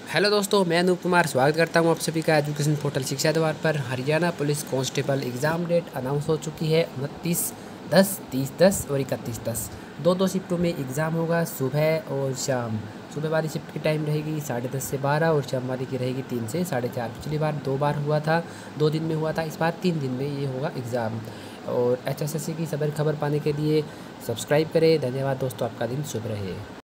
Hello दोस्तों, मैं अनूप कुमार स्वागत करता हूं आप सभी का एजुकेशन पोर्टल शिक्षा द्वार पर। Haryana police constable exam date announce हो चुकी है। 29/10, 30/10 और 31/10 दो शिफ्टों में एग्ज़ाम होगा, सुबह और शाम। सुबह वाली शिफ्ट की टाइम रहेगी 10:30 से 12 और शाम वाली की रहेगी 3 से 4:30। पिछली बार 2 बार हुआ था, 2 दिन में हुआ था, इस बार 3 दिन में ये होगा एग्ज़ाम। और HSSC की सभी खबर पाने के लिए सब्सक्राइब करें। धन्यवाद दोस्तों, आपका दिन शुभ रहे।